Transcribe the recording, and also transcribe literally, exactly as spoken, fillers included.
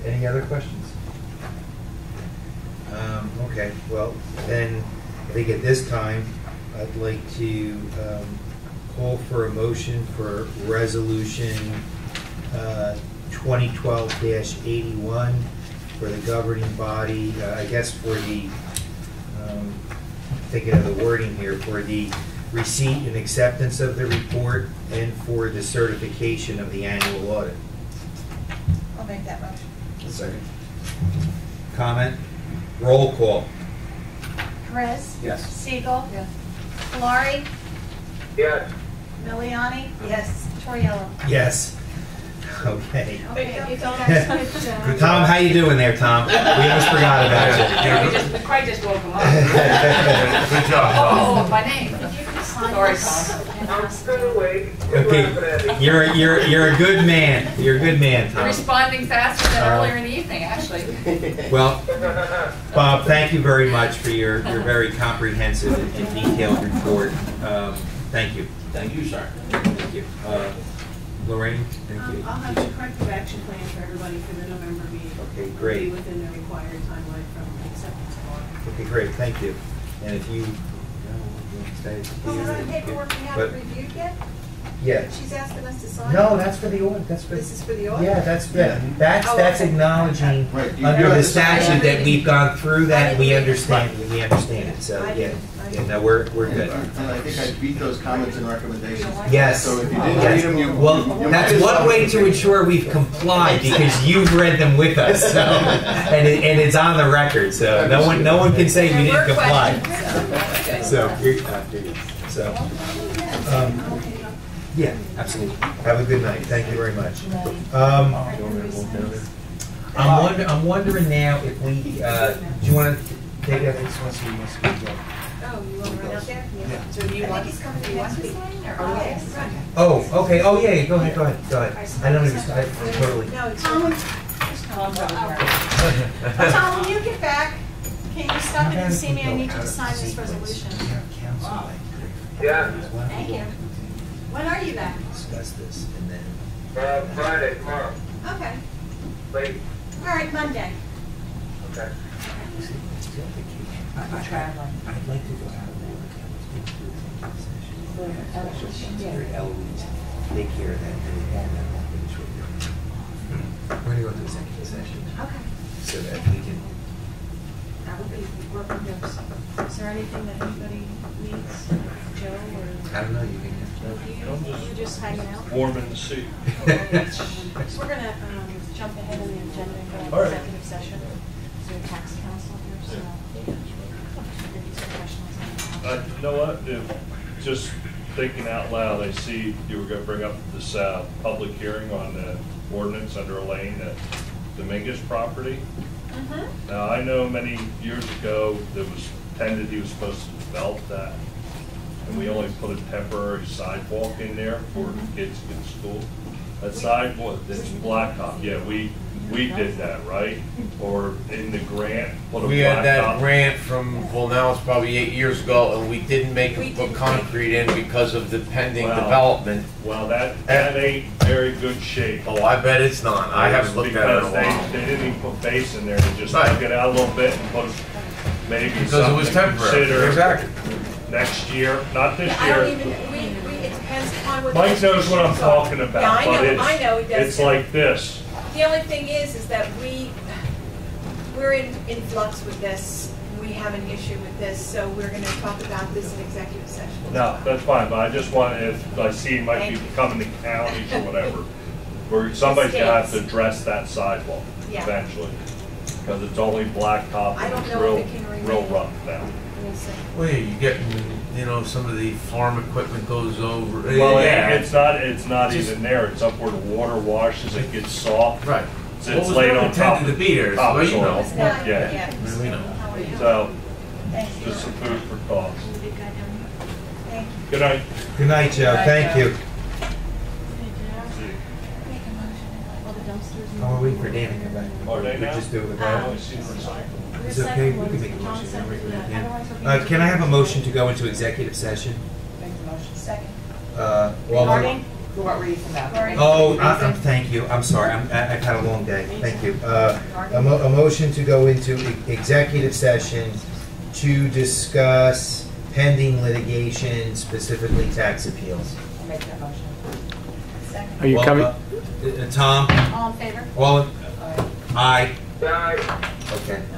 Any other questions? Um, okay, well, then, I think at this time, I'd like to um, call for a motion for resolution uh, twenty twelve dash eighty-one for the governing body, uh, I guess for the, um, thinking of the wording here, for the receipt and acceptance of the report and for the certification of the annual audit. I'll make that motion. Second. Comment? Roll call. Perez? Yes. Siegel? Yes. Valari? Yes. Miliani? Yes. Toriello? Yes. Okay. Okay, you guys could, uh, Tom, how you doing there, Tom? We almost forgot about Yeah, we you. just, Craig just woke him up. Good job, Tom. Oh, my name. Sorry, Tom. I'm still awake. Okay, you're you're you're a good man. You're a good man, Tom. Responding faster than Uh, earlier in the evening, actually. Well, Bob, thank you very much for your your very comprehensive and detailed report. Um, thank you. Thank you, sir. Thank you. Uh, Lorraine, thank Um, you. I'll have a corrective action plan for everybody for the November meeting. Okay, It'll great. be within the required timeline from acceptance of audit. Okay, great. Thank you. And if you, stay. Well, the paperwork we But- haven't reviewed yet? Yeah. She's asking us to sign? No, that's for the audit. That's for. This is for the audit? Yeah, that's that. That's Oh, that's okay. acknowledging Right, you under do the have to sign statute it. that we've gone through I that. didn't We read it. understand. We understand it. So I yeah, didn't. I yeah. didn't. No, we're we're good. And I think I beat those comments and recommendations. Yes. So if you didn't Yes. read them, you. Well, you that's might as one well- way to ensure we've complied because you've read them with us, so, and it, and it's on the record. So no one no one can say we There didn't were comply. questions. So you're, uh, you're- so. Um, yeah, absolutely. Have a good night. Thank you very much. Um, I'm wonder, I'm wondering now if we uh, do you want to take a? Oh, you want to run out there? Yeah. So do you want, he's coming to next week? Oh, yes. Oh, okay. Oh, yeah. Go ahead. Go ahead. Go ahead. I don't understand. I totally. No, it's. Tom, Oh, Tom, when you get back, can you stop in and see me? I need you to sign this resolution. Yeah. Thank you. When are you back? Discuss this and then. Uh, Friday, tomorrow. Okay. Late. All right, Monday. Okay. I'm traveling. I'd like to go out there. Eloise, take care of that. We're gonna go into executive session Okay. so that we can. That would be working groups. Is there anything that anybody needs, Joe or? I don't know. You can. You just hanging out? Warm in the seat. So we're gonna um, jump ahead in the agenda and go All into right. executive session. Is there a tax counsel here? So if these professionals. Uh, you know what, if, just thinking out loud, I see you were gonna bring up this, uh, public hearing on the ordinance under Elaine, the Dominguez property. Mm-hmm. Now, I know many years ago, there was intended he was supposed to develop that, and we only put a temporary sidewalk in there for kids to get to school. That sidewalk, that's blacktop, yeah, we, we did that, right? Or in the grant, put a blacktop. We had that grant from, well, now it's probably eight years ago, and we didn't make We it put didn't. concrete in because of the pending Wow. development. Well, that, that ain't very good shape. Oh, I bet it's not. I haven't looked at it in a Because they, while. they didn't even put base in there, they just Right. took it out a little bit and put maybe Because it something was to temporary. consider Exactly. next year, not this I don't year. even, we, we, it depends upon what. Mike the knows what I'm restrictions are. talking Yeah, about, I but know, I know, he it's, does. it's too. like this. The only thing is, is that we, we're in, in flux with this. We have an issue with this, so we're gonna talk about this in executive session. No, that's fine, but I just want, if I see it might be coming to counties or whatever, where somebody's gonna have to States. address that sidewalk Yeah. eventually. Because it's only blacktop I and don't it's know real, if it can remain. real rough now. We'll see. Well, yeah, you get, you know, some of the farm equipment goes over. Well, yeah. it's not, it's not Just- even there, it's up where the water washes, it gets soft. Right. It's Well, it it's was laid never on top intended of to be there, so you know. topsoil. It's not- Yeah. yeah. I mean, we know. How are you? So, Thank you. just some food for thought. Thank you. Good night. Good night, Joe. Thank you. All the dumpsters. Oh, we're waiting for Dan to come back. Are they We now? just do it with I that. only seen recycling. It's okay. We can make a motion. now, right, right, Dan. Uh, can I have a motion to go into executive session? Second. Uh, all those- Regarding? For what reason though? Oh, I- I'm- thank you, I'm sorry, I'm- I- I've had a long day, thank you. Uh, A mo- a motion to go into e- executive session to discuss pending litigation, specifically tax appeals. I'll make that motion. Second. Are you Well, coming? uh, uh, Tom, All in favor? all, aye, Bye. okay.